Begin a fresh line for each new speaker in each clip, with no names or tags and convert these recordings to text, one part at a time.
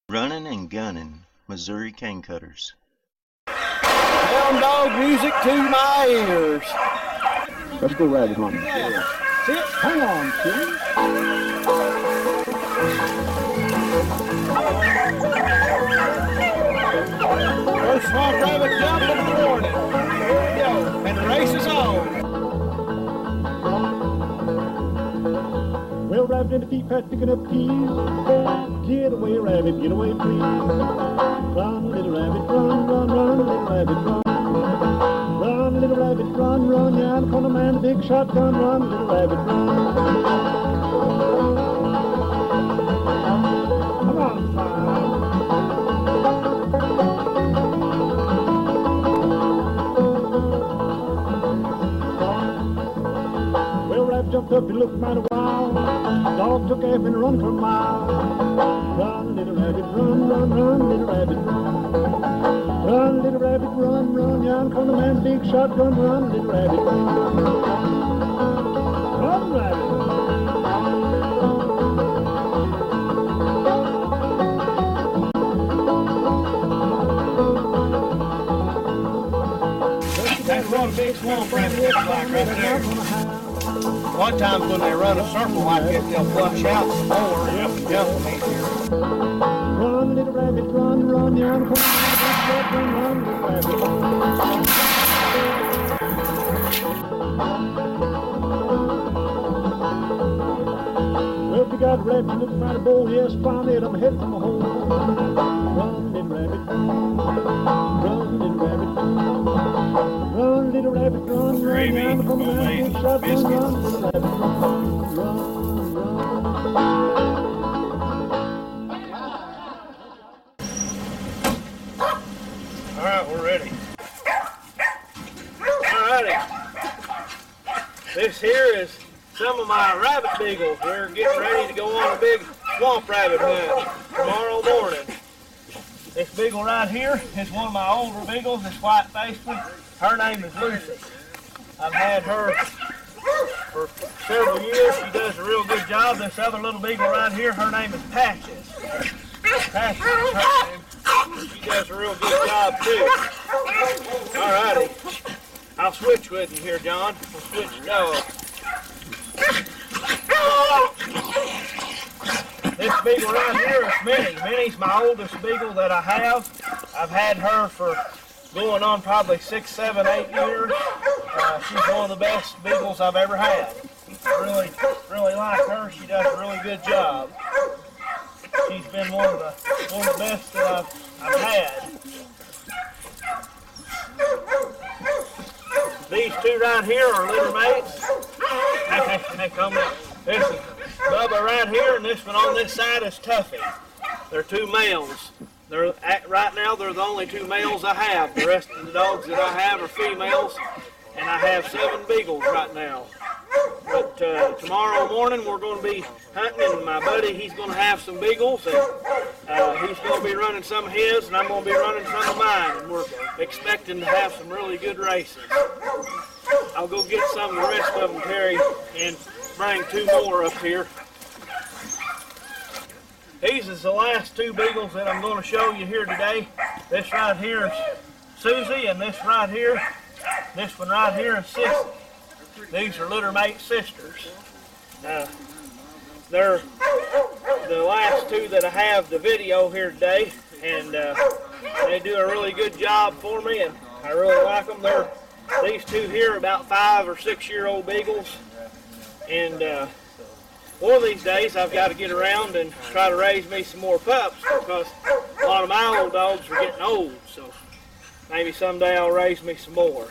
Runnin and Gunnin, Missouri cane cutters.
Hound dog music to my ears.
Let's go rabbit hunting.
Sit, hang on, kid. First swamp rabbit jump in the morning. Here we go, and the race is on.
Well, rabbit in the pea patch picking up peas. Get away, rabbit, get away, please. Run, little rabbit, run, run, run, little rabbit, run. Run, little rabbit, run, run, yeah, I'm gonna man a big shotgun, run, little rabbit, run. Come on, fire. Well, rabbit jumped up, he looked mighty wild. Dog took off and run for a mile. Run, little rabbit, run, run, run, little rabbit, run. Run, little rabbit, run, run, yeah, I'm gonna man a big shotgun, run, little rabbit, run. Run, rabbit.
That's what a big swamp rabbit looks like right there. A lot of times when they run a circle like this, they'll flush out some more and jump them easier.
Run, little rabbit, run, run, yeah, I'm gonna run, little rabbit, run. Well, if you got a rabbit, you look mighty bold, yes, find it, I'm heading from a hole. Run, little rabbit, run, little rabbit, run, little rabbit, run, run, yeah, I'm gonna run, big shot, run, little rabbit, run, run, run.
All right, we're ready. All righty. This here is some of my rabbit beagles. We're getting ready to go on a big swamp rabbit hunt tomorrow morning. This beagle right here is one of my older beagles, this white-faced one. Her name is Lucy. I've had her for several years. She does a real good job. This other little beagle right here, her name is Patches. Patches is her name. She does a real good job too. Alrighty. I'll switch with you here, John. We'll switch dog. This beagle right here is Minnie. Minnie's my oldest beagle that I have. I've had her for going on probably 6, 7, 8 years. She's one of the best beagles I've ever had. Really like her. She does a really good job. She's been one of the best that I've had. These two right here are litter mates. Hey, come in. This is Bubba right here, and this one on this side is Tuffy. They're two males. Right now they're the only two males I have. The rest of the dogs that I have are females, and I have 7 beagles right now. But tomorrow morning we're going to be hunting, and my buddy, he's going to have some beagles, and he's going to be running some of his, and I'm going to be running some of mine, and we're expecting to have some really good races. I'll go get some of the rest of them, Terry, and bring 2 more up here. These is the last 2 beagles that I'm going to show you here today. This right here is Susie, and this one right here is Sissy. These are litter mate sisters. They're the last 2 that I have the video here today, and they do a really good job for me, and I really like them. These 2 here are about 5 or 6 year old beagles, and one of these days I've got to get around and try to raise me some more pups, because a lot of my old dogs are getting old, so maybe someday I'll raise me some more.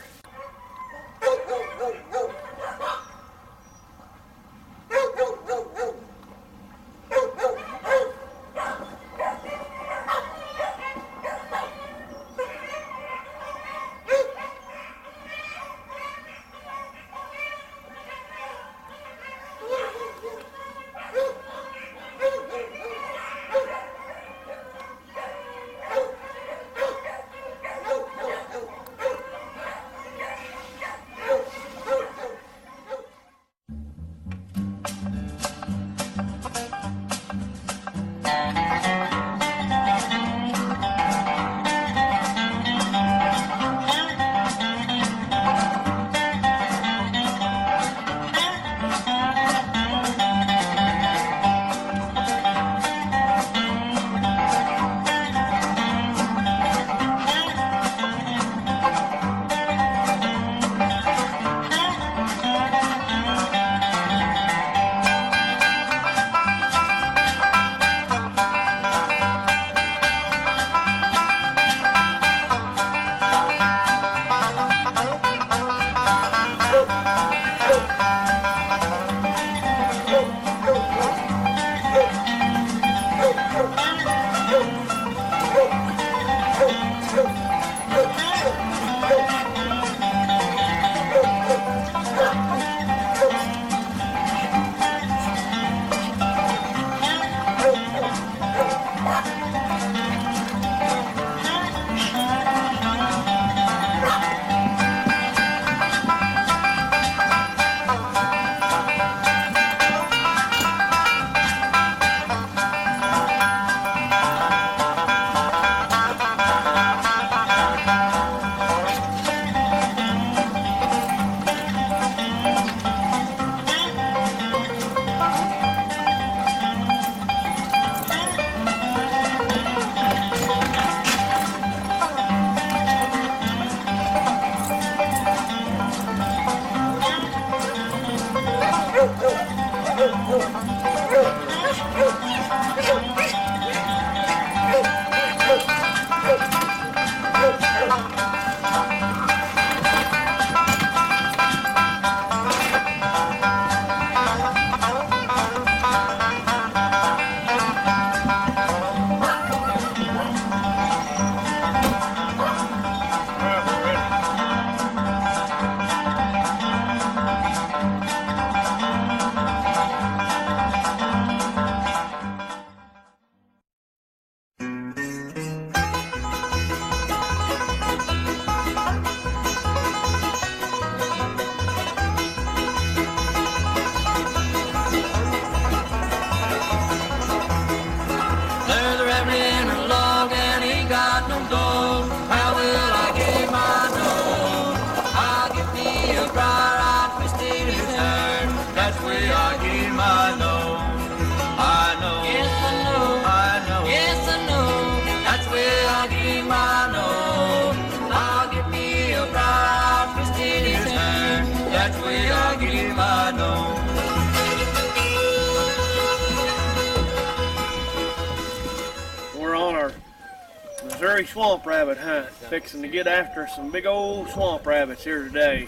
We're on our Missouri swamp rabbit hunt, fixing to get after some big old swamp rabbits here today.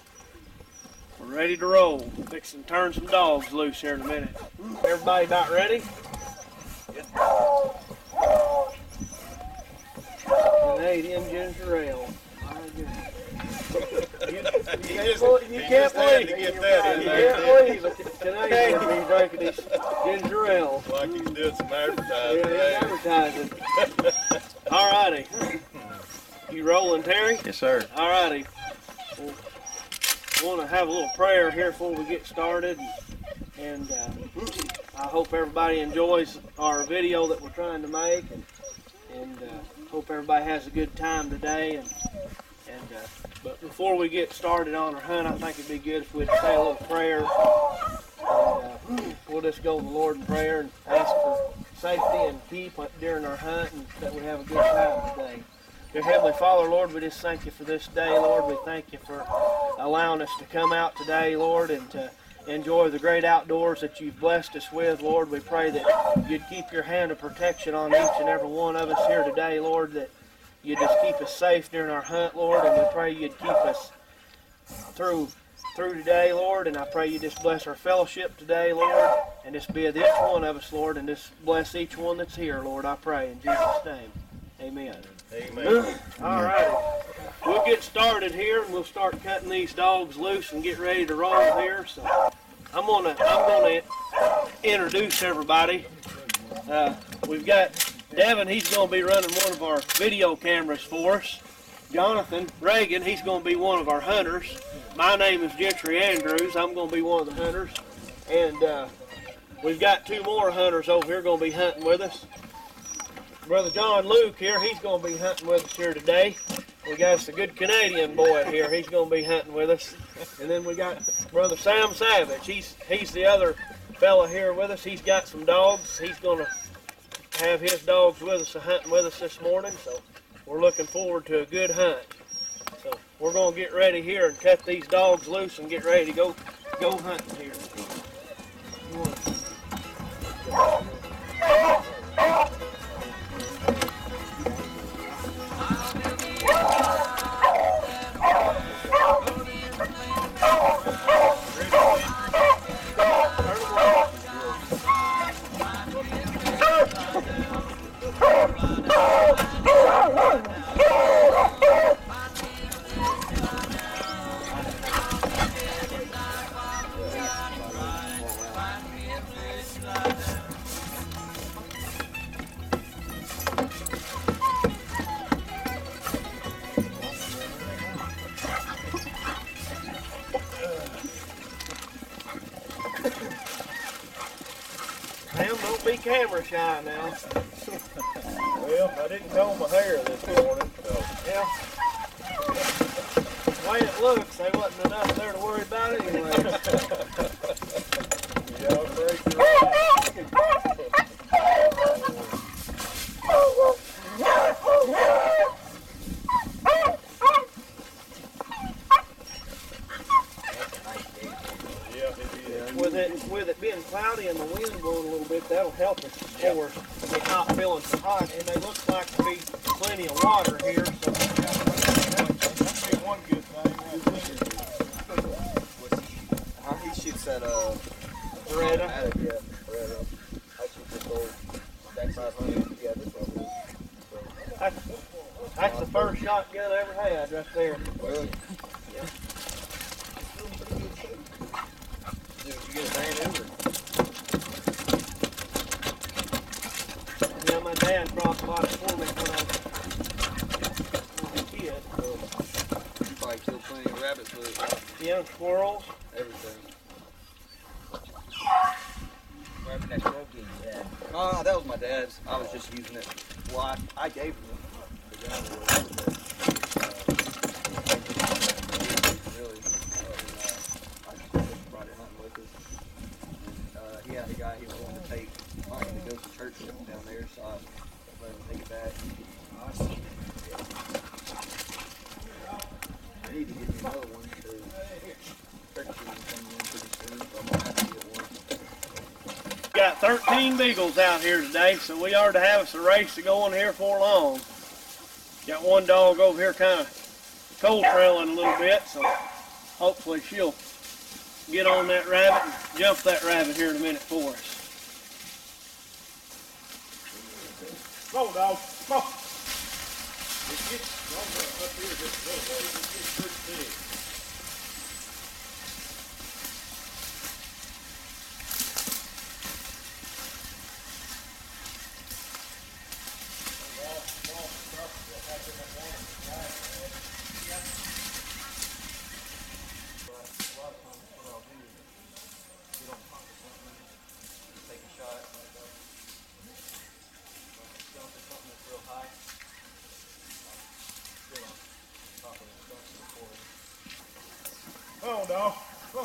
We're ready to roll, fixing to turn some dogs loose here in a minute. Everybody about ready? Canadian ginger ale. You can't believe a Canadian be drinking this ginger ale.
Like he's doing some advertising.
Yeah, advertising. Alrighty. You rolling, Terry?
Yes, sir.
Alrighty. We want to have a little prayer here before we get started. And I hope everybody enjoys our video that we're trying to make. And hope everybody has a good time today. But before we get started on our hunt, I think it'd be good if we'd say a little prayer. And, we'll just go to the Lord in prayer and ask for safety and peace during our hunt, and that we have a good time today. Dear Heavenly Father, Lord, we just thank you for this day, Lord. We thank you for allowing us to come out today, Lord, and to enjoy the great outdoors that you've blessed us with, Lord. We pray that you'd keep your hand of protection on each and every one of us here today, Lord, that you just keep us safe during our hunt, Lord, and we pray you'd keep us through today, Lord, and I pray you just bless our fellowship today, Lord, and just be with each one of us, Lord, and just bless each one that's here, Lord, I pray, in Jesus' name. Amen.
Amen.
All right. We'll get started here, and we'll start cutting these dogs loose and get ready to roll here. So I'm gonna introduce everybody. We've got Devin, he's going to be running one of our video cameras for us. Jonathan Reagan, he's going to be one of our hunters. My name is Gentry Andrews. I'm going to be one of the hunters. And we've got two more hunters over here going to be hunting with us. Brother Jean-Luc here, he's going to be hunting with us here today. We got us a good Canadian boy here. He's going to be hunting with us. And then we got Brother Sam Savage. He's the other fella here with us. He's got some dogs. He's going to have his dogs with us, hunting with us this morning, so we're looking forward to a good hunt. So we're going to get ready here and cut these dogs loose and get ready to go hunting here. fresh eye now.
Well, I didn't comb my hair this morning, so.
Yeah. The way it looks, there wasn't enough there to worry about anyway.
Yeah, I'm afraid you're right.
With it being cloudy and the wind blowing a little bit, that'll help us for it not feeling so hot. And they look like to be plenty of water here. So
One good thing
He shoots that
Beretta.
yeah, Beretta. I shoot this old Stack 500. Yeah, this one.
That's the first shotgun I ever had right there.
Really? Yeah. Did you get a brand new?
Yeah, my dad bought it for me when I was a kid.
You probably killed plenty of rabbits with it.
Yeah, squirrels.
Everything.
Wherever that squirrel gave you that.
Oh, that was my dad's. I was just using it. Well, I gave him it. The gun was really. I just brought it hunting with us. And, he had a guy he was willing to take mine to go to church down there, so I let him take it back. I need to get me another one because turkey season's coming in pretty soon, so I'm gonna have to get one.
Got 13 beagles out here today, so we are to have us a race to go on here for long. Got one dog over here kind of cold trailing a little bit, so hopefully she'll get on that rabbit and jump that rabbit here in a minute for us.
Come on, dog. Come on. Come on, dog. Come on.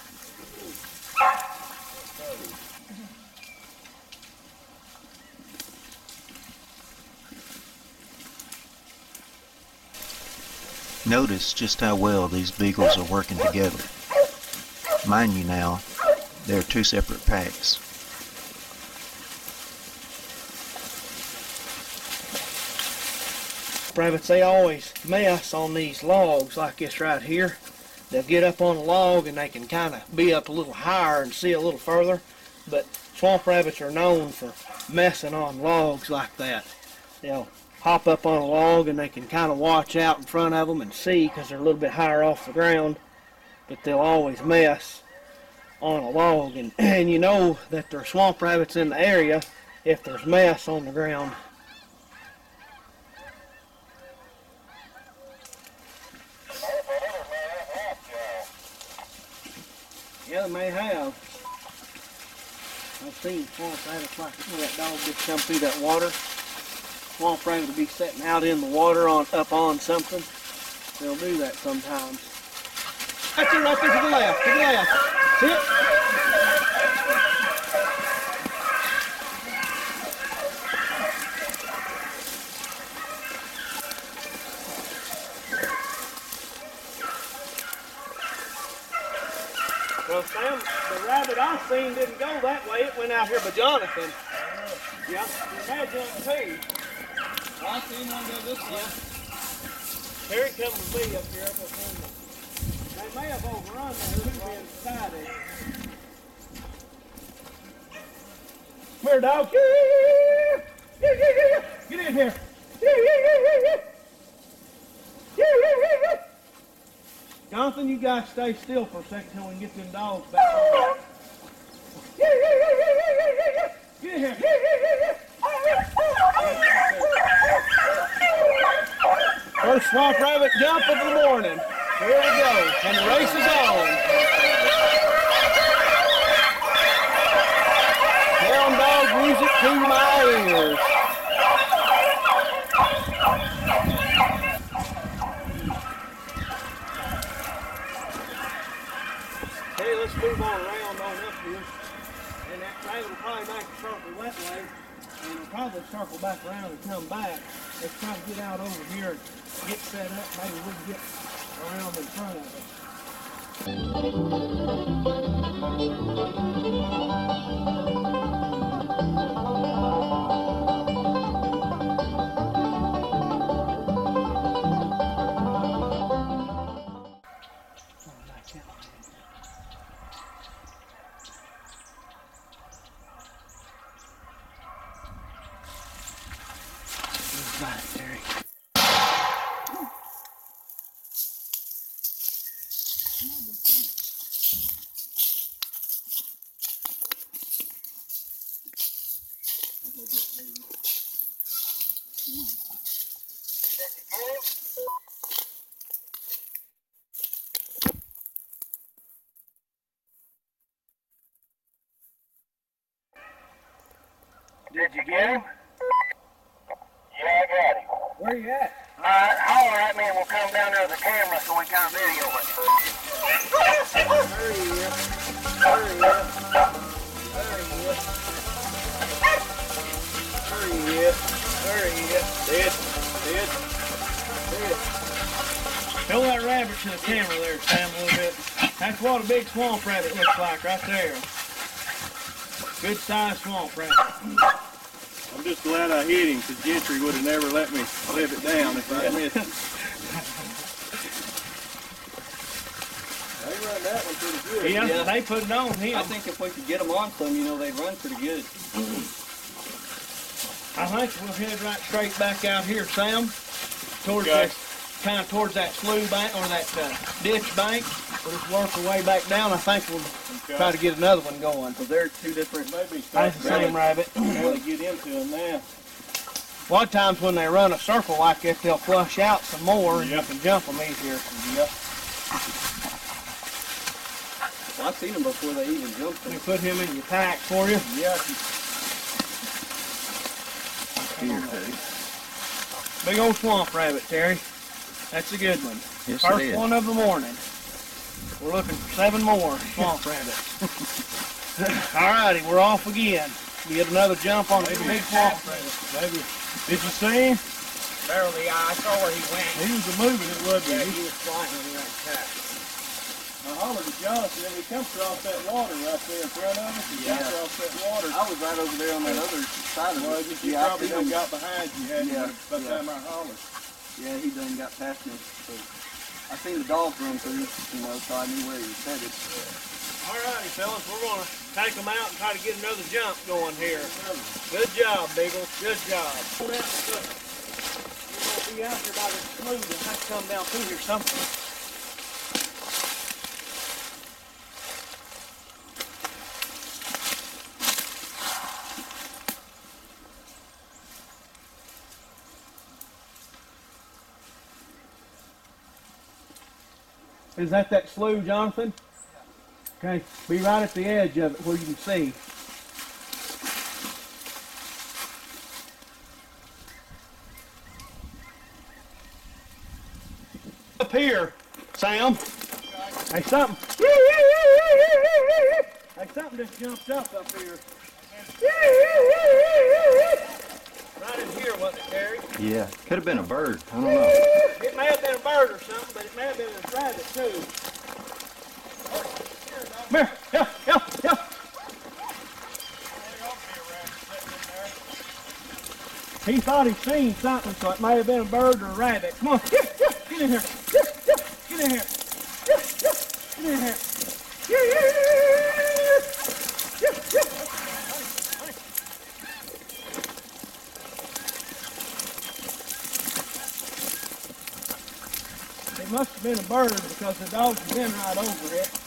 Notice just how well these beagles are working together. Mind you now, they're two separate packs.
Rabbits, they always mess on these logs like this right here. They'll get up on a log and they can kind of be up a little higher and see a little further. But swamp rabbits are known for messing on logs like that. They'll hop up on a log and they can kind of watch out in front of them and see because they're a little bit higher off the ground. But they'll always mess on a log. And you know that there are swamp rabbits in the area if there's mess on the ground. Yeah, they may have. I've seen swamp rabbits like when that dog just come through that water. Swamp rabbit will be sitting out in the water up on something. They'll do that sometimes. That's it right there to the left, to the left. See it? Well, Sam, the rabbit I seen didn't go that way. It went out here by Jonathan. Yeah, he had jumped too. I seen one go this way. Yeah. Here he comes with me up here. They may have overrun there. It could be inside it. Come here, dog. Get in here. Jonathan, you guys stay still for a second till we can get them dogs back. Get in here. First swamp rabbit jump of the morning. Here we go, and the race is on. Down dog music. to my ears. Okay, let's move on around on up here. And that rabbit will probably make a circle that way. And it'll probably circle back around and come back. Let's try to get out over here and get set up. Maybe we can get around in front of it.
Did you get him?
Yeah, I got him.
Where you at?
Alright, holler at me and we'll come down there with the camera so we can video it.
There he is. There he is. There he is. There he is. There he is. Dead. Show that rabbit to the camera there, Sam, a little bit. That's what a big swamp rabbit looks like right there. Good sized swamp rabbit.
I'm just glad I hit him because Gentry would have never let me live it down if I missed it. They run that one pretty good.
Yeah, they put it on him.
I think if we could get them on some, you know, they'd run pretty good.
I think we'll head right straight back out here, Sam, towards that, kind of towards that slough bank or that ditch bank. We'll just work our way back down. I think we'll try to get another one going.
So they're two different.
Maybe
That's the same rabbit.
really get into them now.
A lot of times when they run a circle like this, they'll flush out some more and you can jump them easier.
Yep.
Well, I've seen them before they even jumped
Let me
them.
put him in your pack for you.
Yeah.
Big old swamp rabbit, Terry. That's a good one.
Yes,
First
it is.
one of the morning. We're looking for 7 more swamp rabbits. Alrighty, we're off again. Get another jump on the big swamp rabbit.
Maybe. Did you see him?
Barely, I saw where he went.
He was moving it, wasn't
Yeah,
he?
he was flying when he went past.
I hollered at Johnson and he comes across that water right there in front of us. He comes across that water.
I was right over there on that other side of
Well,
it.
you
Yeah, I
probably
seen
done
him.
got behind you, hadn't
Yeah,
you, by the
yeah.
time I hollered.
Yeah, he done got past me. So I seen the dogs run through, you know, so I knew where he was headed.
Alrighty, fellas, we're going to take them out and try to get another jump going here. Good job, Beagles. Good job. We're going to be out here by the slough and have to come down through here somewhere. Is that slough, Jonathan? Okay, be right at the edge of it where you can see. Up here, Sam. Hey, something. Hey, something just jumped up here. Right in here, wasn't it, Terry?
Yeah, could have been a bird. I don't know.
It may have been a bird or something, but it may have been a rabbit too. Come here, yeah. He thought he'd seen something, so it may have been a bird or a rabbit. Come on, get in here, get in here, get in here. It must have been a bird because the dogs have been right over it.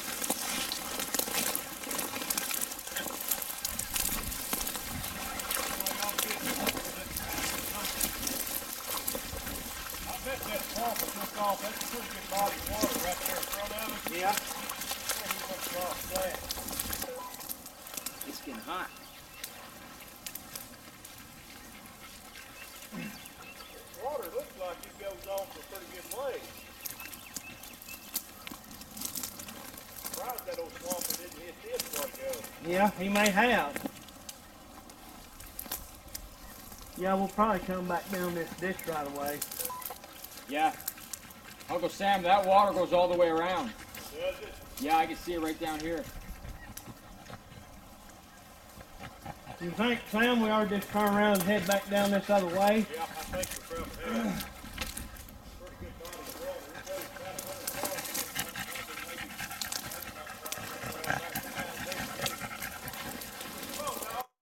That's a pretty good body of water right there in front of us.
Yeah.
It's getting hot.
Yeah, he may have. Yeah, we'll probably come back down this ditch right away.
Yeah. Uncle Sam, that water goes all the way around.
Does it?
Yeah, I can see it right down here.
You think, Sam, we ought to just turn around and head back down this other way?
Yeah, I think we're probably headed. Pretty good body of water. It goes about 100 yards.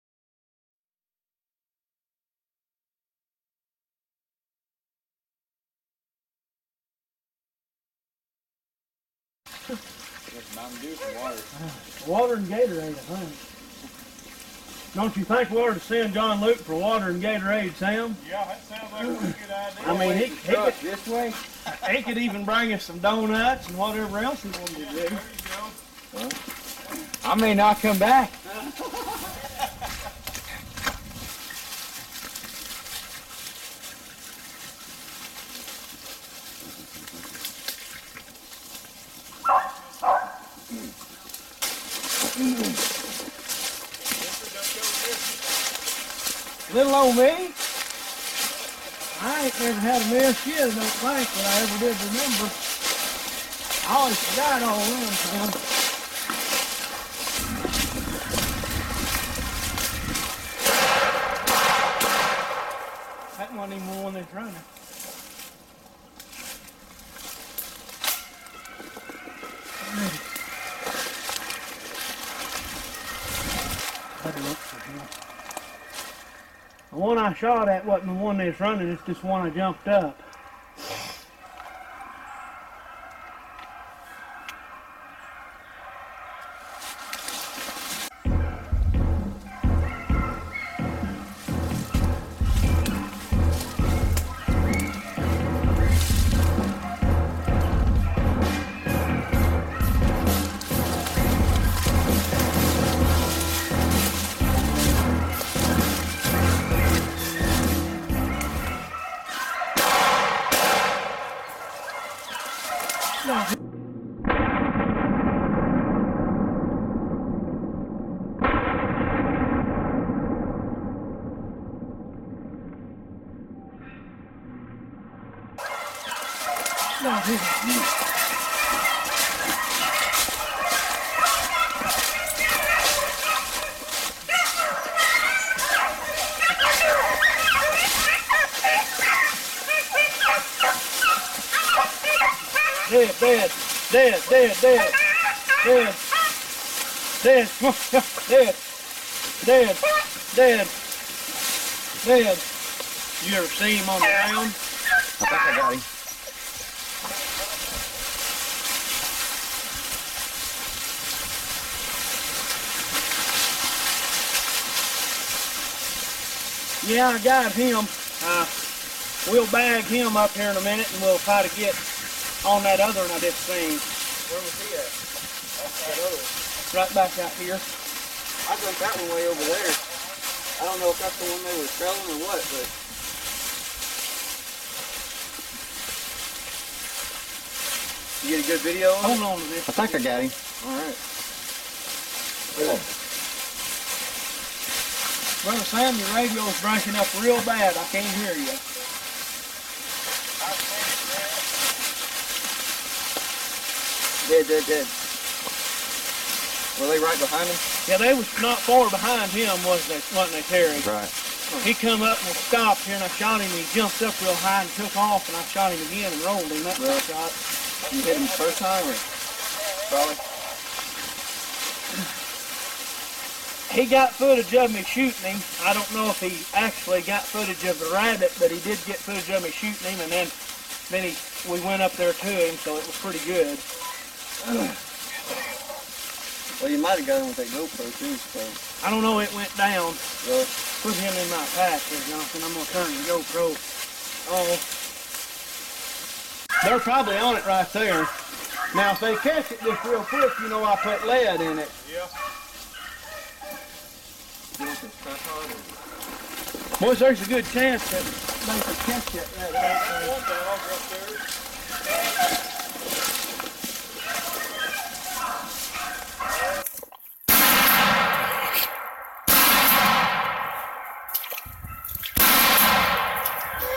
There's Mountain Dew for water.
Water and Gatorade, I think. Don't you think we ought to send Jean-Luc for water and Gatorade, Sam?
Yeah, that sounds like a pretty good idea.
I mean,
This way?
he could even bring us some donuts and whatever else he wanted to do.
There you go.
I may not come back.
Little old me, I ain't never had a mess yet, I don't think, that I ever did remember. I always forgot all of them, Sam. That wasn't even the one that's running. The one I shot at wasn't the one that's running, it's just one I jumped up. Dead. You ever see him on the ground?
I think I got him.
Yeah, I got him. We'll bag him up here in a minute and we'll try to get on that other one I just seen.
Where was he at? That other one.
Right back out here.
I jumped that one way over there. I don't know if that's the one they were trailing or what, but... You get a good video of it?
Hold on to this.
I think I got him.
Alright.
Brother Sam, your radio's breaking up real bad. I can't hear you.
Dead. Were they right behind him?
Yeah, they was not far behind him, wasn't they, Terry?
Right.
He come up and stopped here, and I shot him, and he jumped up real high and took off, and I shot him again and rolled him. That's what I shot.
You hit him first time, or probably?
He got footage of me shooting him. I don't know if he actually got footage of the rabbit, but he did get footage of me shooting him, and then we went up there to him, so it was pretty good.
Well, you might have got him with that GoPro too, so.
I don't know, it went down.
Really?
Put him in my pack here, Jonathan. I'm going to turn the GoPro on. They're probably on it right there. Now, if they catch it just real quick, you know I put lead in it.
Yeah.
You want some tripod or?
Boys, there's a good chance that they could catch it.
One dog up there.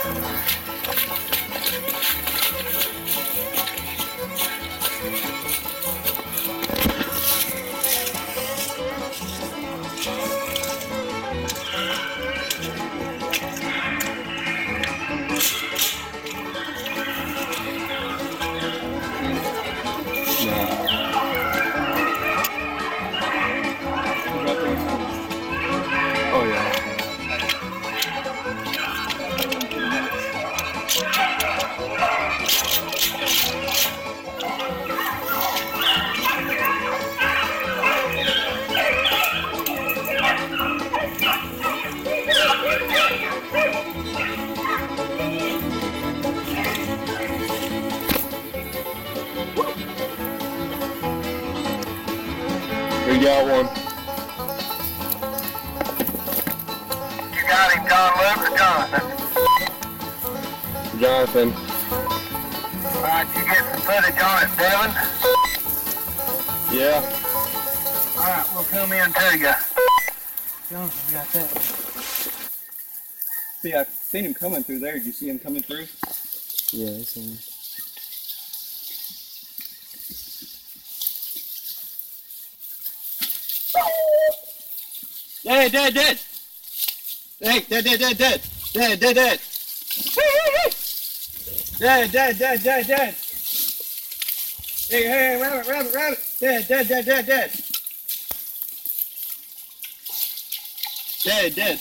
Oh yeah. We got one.
You got him, Jean-Luc or Jonathan?
Jonathan.
Alright, you get some footage on it, Devin?
Yeah.
Alright, we'll come in to you.
Jonathan got that one.
See, I seen him coming through there. Did you see him coming through?
Yeah, I see him.
Dead, dead, dead. Hey, dead, dead, dead, dead. Dead, dead, dead. Dead, dead, dead, dead, dead. Hey, hey, rabbit, rabbit, rabbit. Dead, dead, dead, dead, dead. Dead, dead.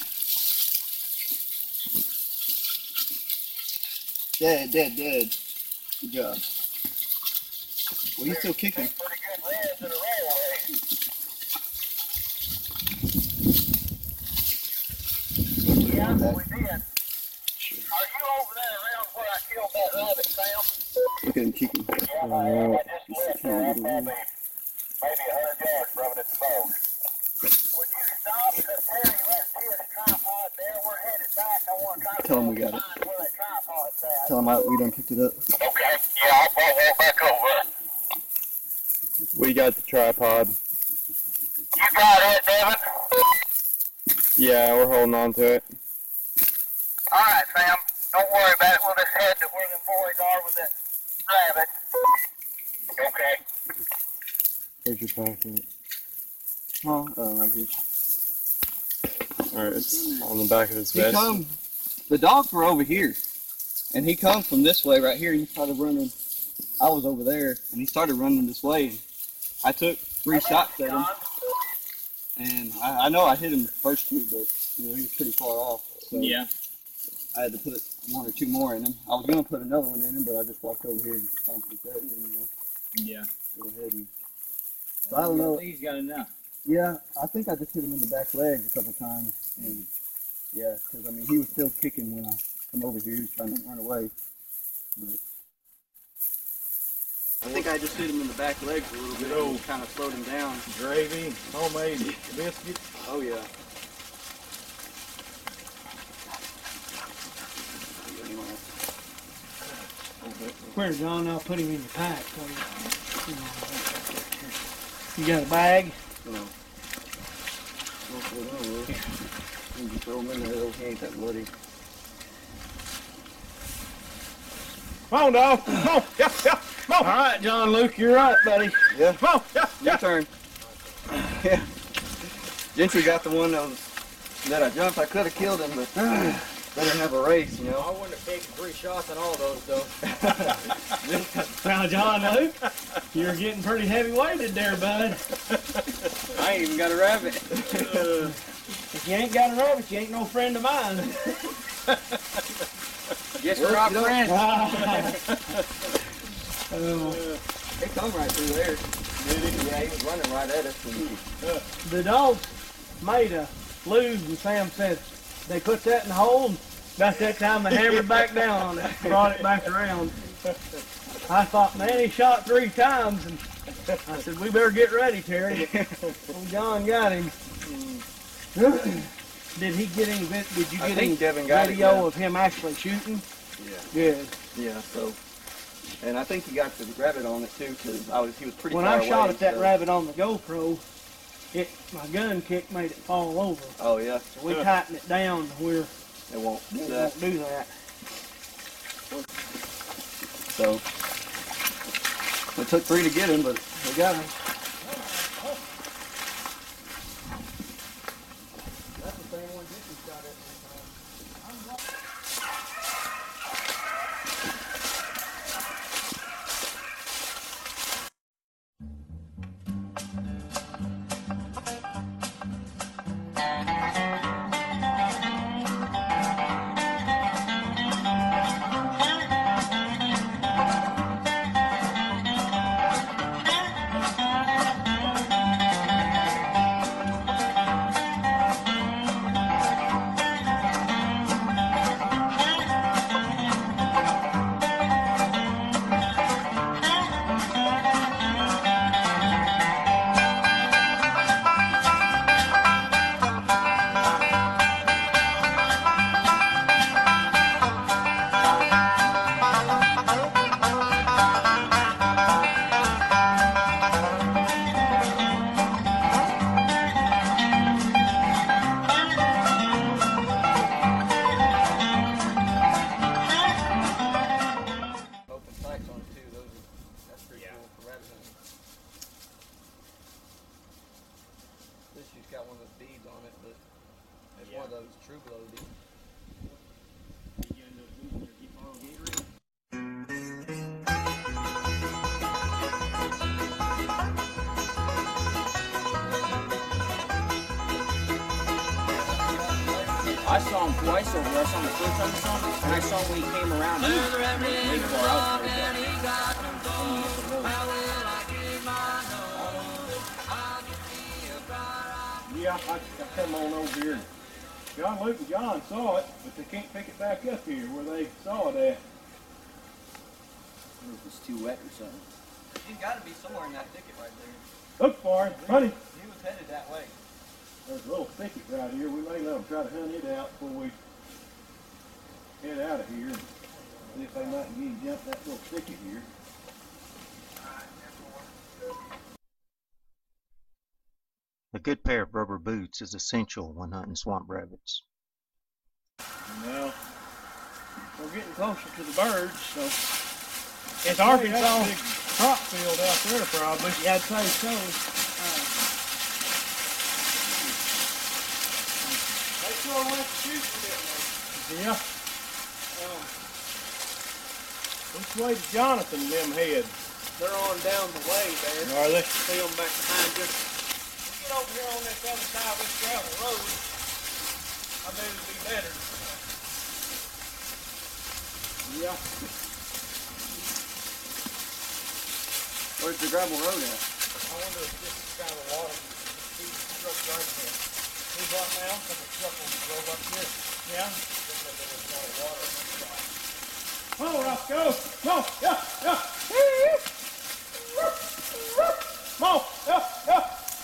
Dead, dead, dead. Good job. Well, he's still kicking.
Pretty good runs in a row, eh? Yeah, we did. Are you over there around where I killed that rabbit, Sam?
Look at him kicking.
Yeah, I just left there. I'm probably maybe 100 yards from it at the most. Would you stop? Because Terry left his tripod there. We're headed back. I want to try to
Tell him we got it.
find where that tripod's at.
Tell him we done kicked it up.
Okay. Yeah, I'll probably walk back over.
We got the tripod.
You got it, Devin?
Yeah, we're holding on to it.
All right, Sam. Don't worry about it. We'll just head to where them boys are with that rabbit. Okay.
Where's your packet? Oh, right here. Alright, it's on the back of his vest. The dogs were over here. And he come from this way right here. He started running. I was over there. And he started running this way. And I took 3 shots at him. And I know I hit him the first 2, but you know, he was pretty far off. So
Yeah.
I had to put 1 or 2 more in him. I was going to put another one in him, but I just walked over here and something said, you know,
Yeah.
go ahead and. So I don't know.
He's got enough.
Yeah, I think I just hit him in the back leg a couple times. And yeah, because I mean, he was still kicking when I come over here. He was trying to run away. But I think I just hit him in the back legs a little bit and kind of slowed him down.
Gravy, homemade biscuit.
Oh, yeah.
Where, John? I'll put him in your pack. You got a bag?
No. You can throw him in there. He ain't that bloody.
Come on, dog. Come on. Yeah, yeah. Come on.
All right, Jean-Luc, you're up, buddy.
Yeah.
Come on. Yeah,
Your
yeah.
turn. Yeah. Gentry got the one that I jumped. I could have killed him, but better have a race, you know.
I wouldn't have taken 3 shots on all those, though.
Now, Jean-Luc, you're getting pretty heavy-weighted there, bud.
I ain't even got a rabbit.
If you ain't got a rabbit, you ain't no friend of mine.
Guess we're not friends.
They come right through there. Yeah, he was running right at us.
The dogs made a lose, and Sam said they put that in the hole, and about that time they hammered back down on it, brought it back around. I thought, man, he shot 3 times, and I said, we better get ready, Terry. Well, John got him. Did he get any? Did you get any video of him actually shooting?
Yeah.
Good.
Yeah. So, and I think he got the rabbit on it too, because he was pretty
When
far
I
away.
shot at that
so.
rabbit on the GoPro, my gun kick made it fall over.
Oh yeah.
So we tightened it down to where
It won't do
it
that.
won't do that.
So it took 3 to get him, but we got him. That's the same one Gentry shot at one time.
I saw him twice over there. I saw him the first time I saw him, and I saw him when he came around. He was way far out there.
Yeah, I come on over here. Jean-Luc and John saw it, but they can't pick it back up here where they saw it at.
I don't know if it's too wet or something. He's got to be somewhere in that thicket right there.
Look for him, honey.
He was headed that way.
There's a little thicket right here. We may let them try to hunt it out before we head out of here and see if they might get him jump that little thicket here.
A good pair of rubber boots is essential when hunting swamp rabbits.
Well, we're getting closer to the birds, so it's Arkansas
Big crop field out there probably.
Yeah, I'd say so.
They sure went shooting, didn't they? Yeah. Which way did Jonathan and them head?
They're on down the way there.
Are they?
See them back behind just get over here on this other side of this gravel road. I bet it'd be better.
Yeah.
Where's the gravel road at?
I wonder if this is kind of water. He struck right here. See what now? Some truck drove up here. Yeah. Looks like there was a lot of water on this side.
Come on, Roscoe. Come on. Yeah, yeah. Come on. Yeah, yeah.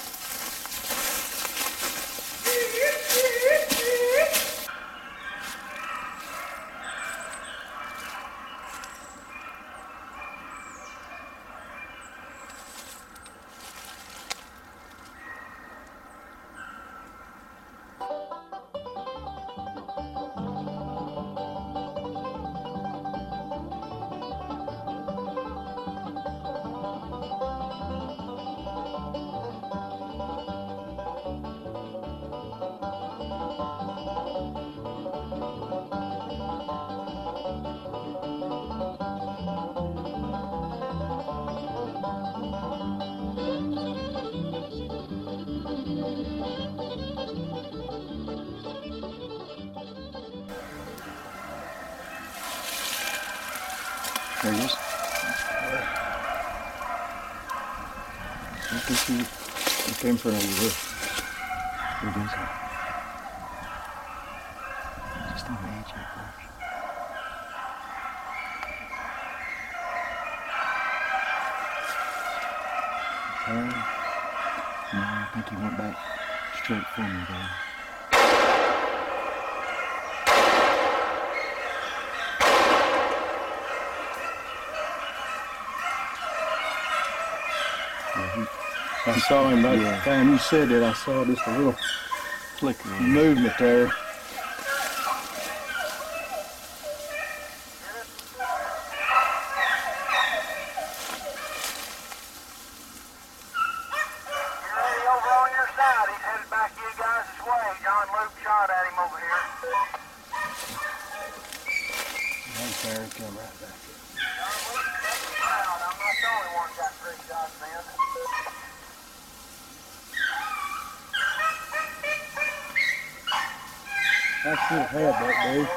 There he is.
I think he came from over here.
Here it is. Just on the edge of the brush. No, I think he went back straight for me there.
I saw him by the time you said that. I saw just a little
Flicker.
movement there.
There, come right back.
I'm not the only one got 3 shots, man.
I should have had that, dude.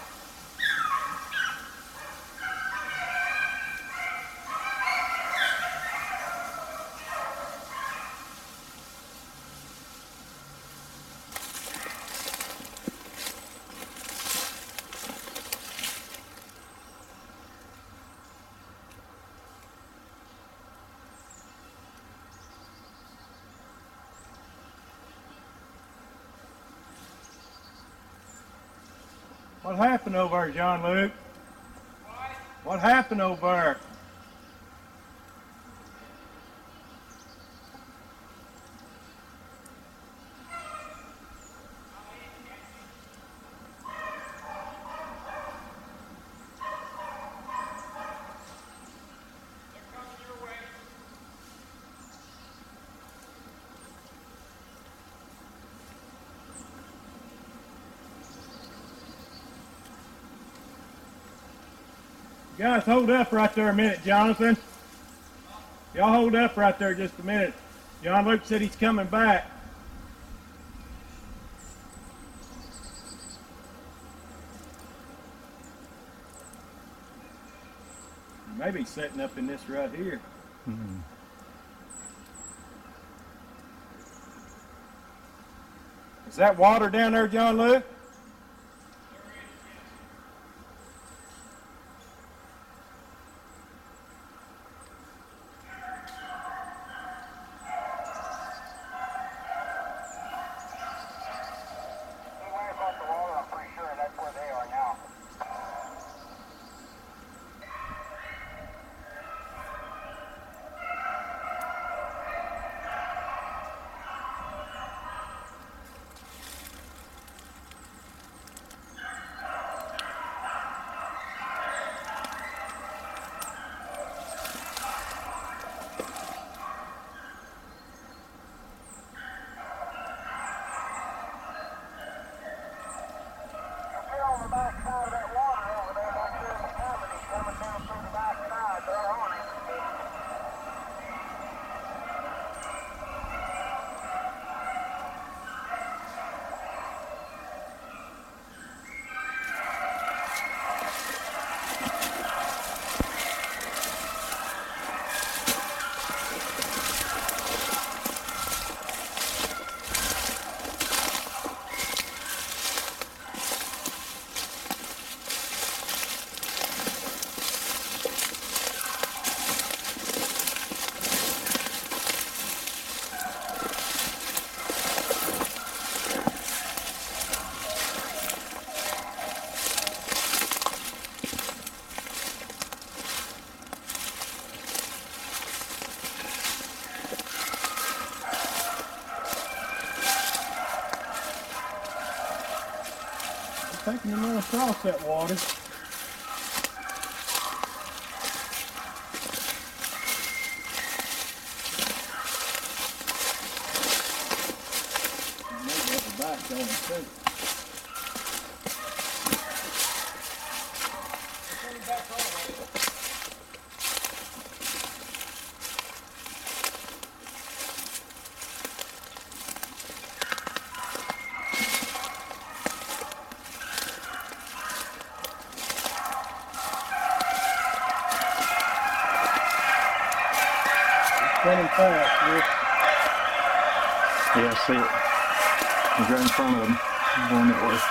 What happened over there, Jean-Luc? What happened over there? You guys hold up right there a minute, Jonathan. Y'all hold up right there just a minute. Jean-Luc said he's coming back. Maybe he's setting up in this right here.
Mm-hmm.
Is that water down there, Jean-Luc? Taking them all across that water. Maybe at the back going too. Running fast, Rick.
Yeah, I see it. He's right in front of him. He's going that way.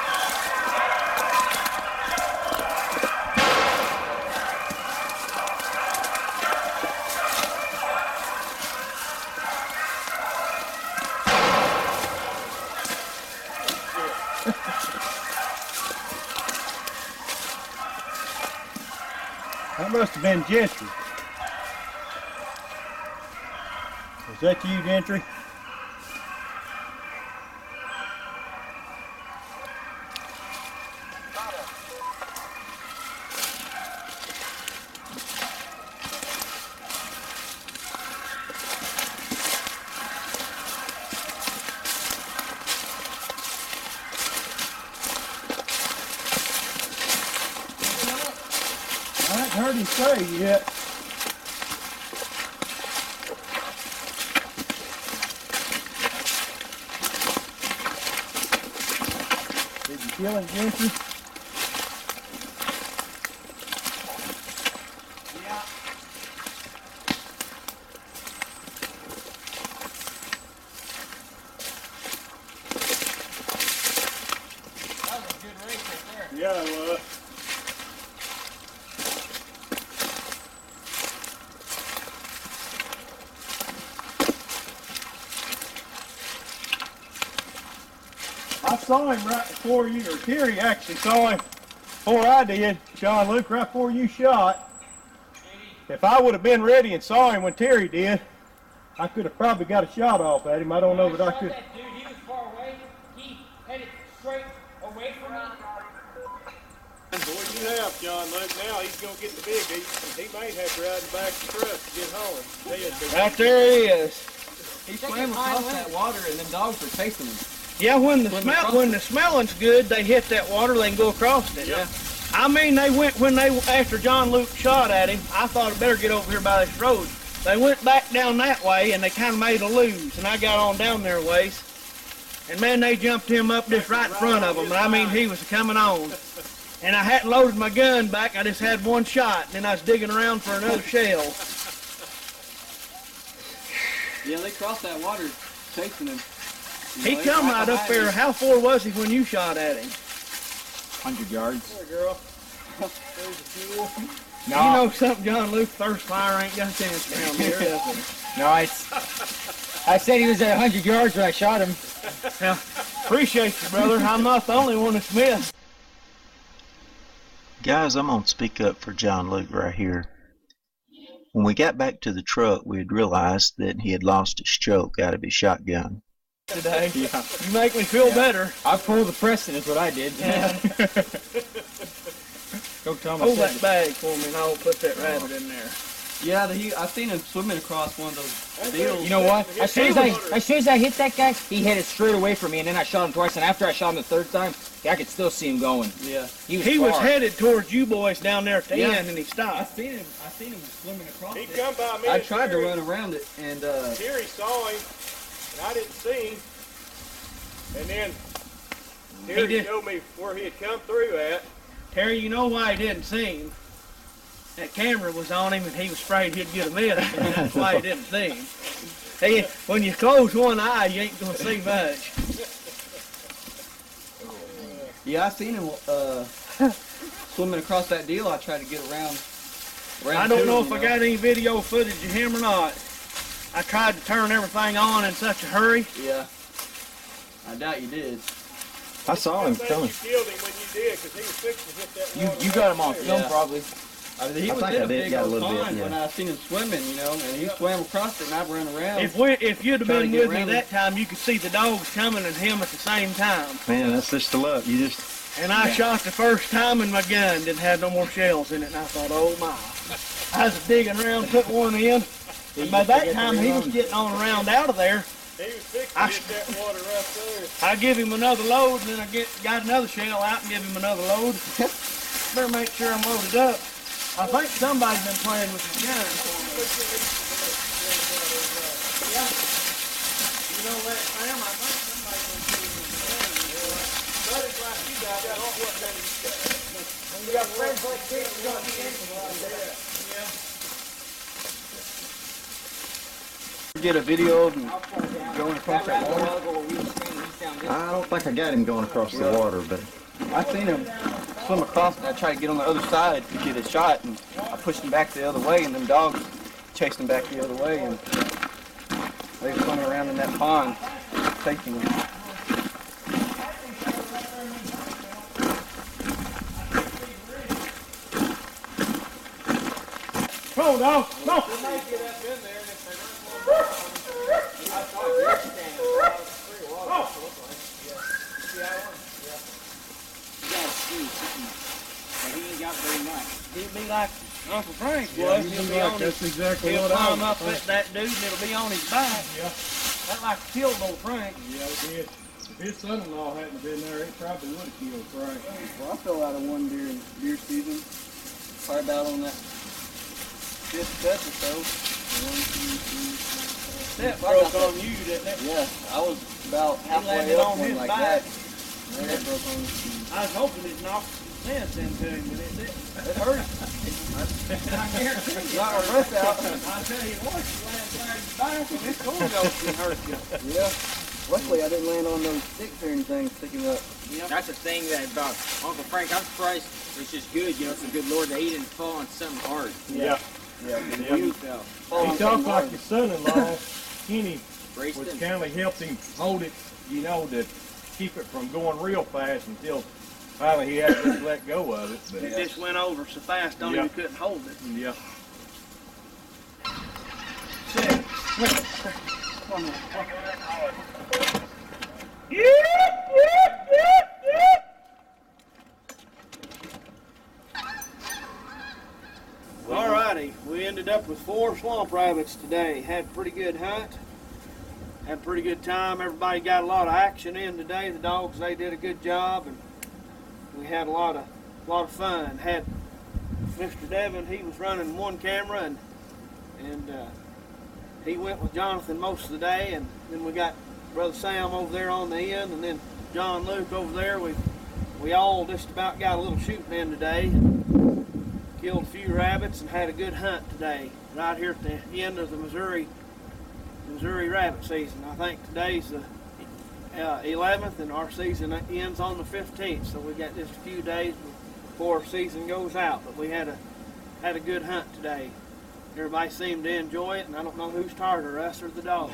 That must have been Gentry. Is that you, Gentry?
hadn't heard him say yet. Did you kill him, Gentry?
Yeah. That was a good race right there.
Yeah, it was. I saw him right before you, or Terry actually saw him before I did, Jean-Luc, right before you shot. If I would have been ready and saw him when Terry did, I could have probably got a shot off at him. I don't know that I could.
That dude, he was far away. He headed straight away from me.
What you have, Jean-Luc? Now he's going to get the big. He may have to ride back the truck to get home.
Right there he is.
He swam across that water and them dogs were chasing him.
Yeah, when the smelling's good, they hit that water, they can go across it.
Yeah.
I mean, they went after Jean-Luc shot at him. I thought I'd better get over here by this road. They went back down that way and they kind of made a lose, and I got on down their ways. And man, they jumped him up just right in front of him. And I mean, he was coming on. And I hadn't loaded my gun back. I just had one shot, and then I was digging around for another shell.
Yeah, they crossed that water chasing him.
He come right up there. How far was he when you shot at him?
100 yards.
There, girl. There's a fuel.
No. You know something, Jean-Luc, thirst fire ain't got a chance down here, does it?
No, I said he was at 100 yards when I shot him.
Well, appreciate you, brother. I'm not the only one that's missed.
Guys, I'm going to speak up for Jean-Luc right here. When we got back to the truck, we had realized that he had lost his choke out of his shotgun.
Today, you make me feel better.
I pulled the Preston is what I did.
Yeah.
Go tell him.
Hold that bag for me and I'll put that rabbit in there.
Yeah, I seen him swimming across one of those deals.
You know what? As soon as I hit that guy, he headed straight away from me, and then I shot him twice. And after I shot him the third time, I could still see him going.
Yeah,
he was headed towards you boys down there at the end, and he stopped.
I seen him swimming across
He
it.
come by me.
I tried to run around it, and
Terry saw him, and I didn't see him. And then Terry showed me where he had come through at.
Terry, you know why he didn't see him? That camera was on him and he was afraid he'd get a miss, and that's why he didn't see him. When you close one eye, you ain't going to see much.
yeah, I seen him swimming across that deal. I tried to get around
I don't know if I got any video footage of him or not. I tried to turn everything on in such a hurry.
Yeah, I doubt you did.
I saw him coming.
You killed him when you did, because he was fixing to hit that water.
You got him on film,
Yeah.
probably.
I mean, he was in a big old pond when I seen him swimming, you know, and he swam across it and I ran around.
If you'd have been with me that time, you could see the dogs coming and him at the same time.
Man, that's just the luck. You just.
And I shot the first time and my gun didn't have no more shells in it, and I thought, oh my. I was digging around, put one in, and by that time he was getting on around out of there.
He was fixing to hit that water right there.
I give him another load, and then I got another shell out and give him another load. Better make sure I'm loaded up. I think somebody's been playing with the gun for me. Yeah. You know that, Sam? I think somebody's been playing with the gun. But it's like you got what many you got. When you got friends like this, you got to get them like that. Yeah.
Get a video of him going across that water.
I don't think I got him going across the water, but.
I seen him swim across and I tried to get on the other side to get a shot, and I pushed him back the other way, and them dogs chased him back the other way, and they were swimming around in that pond chasing him.
Come on, dog. Come on.
He ain't got very much.
He'd be like Uncle Frank
Yeah,
was.
he'll be like, that's exactly
He'll
what I
climb
was
up at that dude and it'll be on his back.
Yeah.
That like killed old Frank.
Yeah, it did. If his son-in-law hadn't been there, he probably would have killed Frank.
Well, I fell out of one during deer season. Probably about on that 5th cut or so. 1, 2, 3, 4, 5.
That broke on you, didn't it?
Yeah, I was about halfway
landed
up
on
one
his
like
back.
that. And that broke on his feet.
I was hoping it knocked some sense into him, but it didn't.
It hurt.
I guarantee you.
Knocked my breath out.
I tell you what, you land flat in the back and this corn goes can hurt you.
Yeah. Luckily, I didn't land on those sticks or anything sticking up.
Yep. That's the thing that about Uncle Frank. I'm surprised it's just good. You know, it's a good Lord that he didn't fall on something hard.
Yeah.
Yeah,
Yeah.
you
He talked like his son-in-law, Kenny, was
Braced
kind of helped him hold it, you know, to keep it from going real fast until finally he had to just let go of it. But
It just went over so fast on
Yeah.
him, he couldn't hold it.
yeah.
Alrighty, we ended up with 4 swamp rabbits today. Had a pretty good hunt. Had a pretty good time. Everybody got a lot of action in today. The dogs, they did a good job, and we had a lot of fun. Had Mr. Devin, he was running one camera, and he went with Jonathan most of the day, and then we got Brother Sam over there on the end, and then Jean-Luc over there. We all just about got a little shooting in today. Killed a few rabbits and had a good hunt today, right here at the end of the Missouri rabbit season. I think today's the 11th, and our season ends on the 15th, so we got just a few days before our season goes out. But we had a good hunt today. Everybody seemed to enjoy it, and I don't know who's tired, us or the dogs.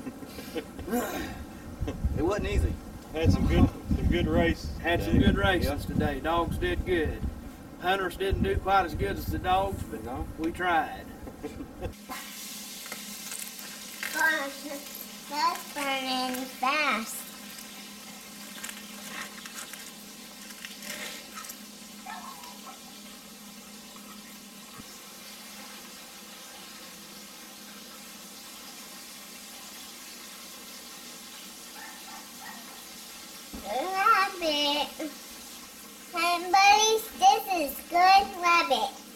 It wasn't easy.
Had some good races.
Had some good races today. Dogs did good. Hunters didn't do quite as good as the dogs, but we tried.
Gosh, that's burning fast. Rabbit. Hi, buddies. This is good rabbit.